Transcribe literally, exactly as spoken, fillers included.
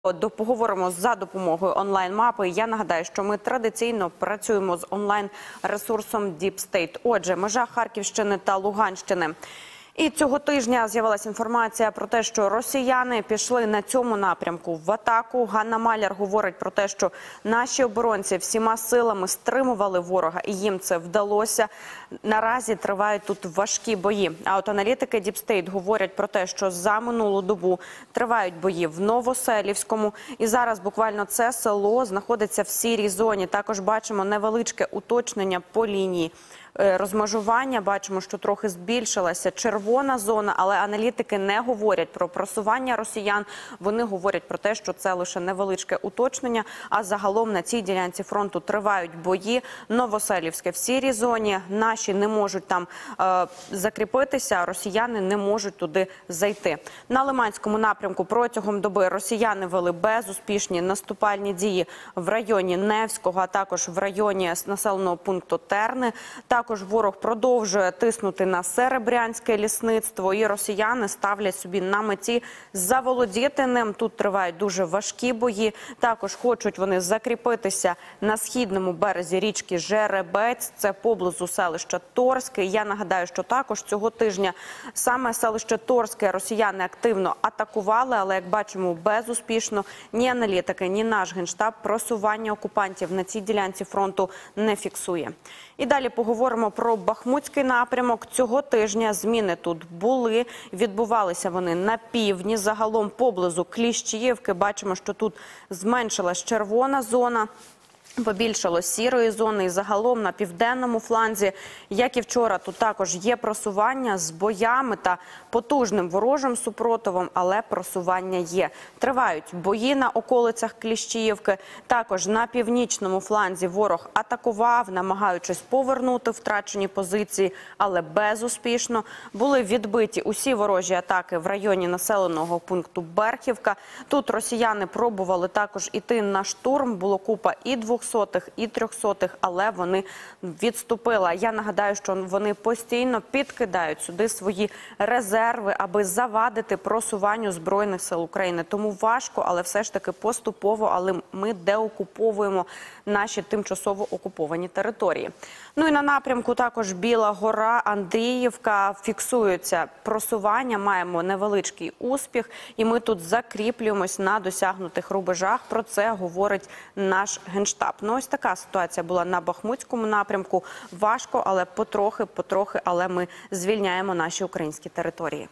До поговоримо за допомогою онлайн-мапи. Я нагадаю, що ми традиційно працюємо з онлайн-ресурсом Deep State. Отже, межа Харківщини та Луганщини. І цього тижня з'явилася інформація про те, що росіяни пішли на цьому напрямку в атаку. Ганна Маляр говорить про те, що наші оборонці всіма силами стримували ворога, і їм це вдалося. Наразі тривають тут важкі бої. А от аналітики Deep State говорять про те, що за минулу добу тривають бої в Новоселівському. І зараз буквально це село знаходиться в сірій зоні. Також бачимо невеличке уточнення по лінії розмежування. Бачимо, що трохи збільшилася червона зона, але аналітики не говорять про просування росіян. Вони говорять про те, що це лише невеличке уточнення, а загалом на цій ділянці фронту тривають бої. Новоселівське в сірій зоні. Наші не можуть там е, закріпитися, а росіяни не можуть туди зайти. На Лиманському напрямку протягом доби росіяни вели безуспішні наступальні дії в районі Невського, а також в районі населеного пункту Терни. Також ворог продовжує тиснути на Серебрянське лісництво, і росіяни ставлять собі на меті заволодіти ним. Тут тривають дуже важкі бої. Також хочуть вони закріпитися на східному березі річки Жеребець, це поблизу селища Торське. Я нагадаю, що також цього тижня саме селище Торське росіяни активно атакували, але, як бачимо, безуспішно. Ні аналітики, ні наш Генштаб просування окупантів на цій ділянці фронту не фіксує. І далі поговоримо про Бахмутський напрямок. Цього тижня зміни тут були, відбувалися вони на півдні, загалом поблизу Кліщіївки. Бачимо, що тут зменшилась червона зона. Побільшало сірої зони, і загалом на південному фланзі, як і вчора, тут також є просування з боями та потужним ворожим супротивом, але просування є. Тривають бої на околицях Кліщіївки. Також на північному фланзі ворог атакував, намагаючись повернути втрачені позиції, але безуспішно. Були відбиті усі ворожі атаки в районі населеного пункту Берхівка. Тут росіяни пробували також іти на штурм, було купа і двох сотих і трьохсотих, але вони відступили. Я нагадаю, що вони постійно підкидають сюди свої резерви, аби завадити просуванню Збройних сил України. Тому важко, але все ж таки поступово, але ми деокуповуємо наші тимчасово окуповані території. Ну і на напрямку також Біла Гора, Андріївка, фіксується просування, маємо невеличкий успіх, і ми тут закріплюємось на досягнутих рубежах. Про це говорить наш Генштаб. Ну, ось така ситуація була на Бахмутському напрямку. Важко, але потрохи, потрохи, але ми звільняємо наші українські території.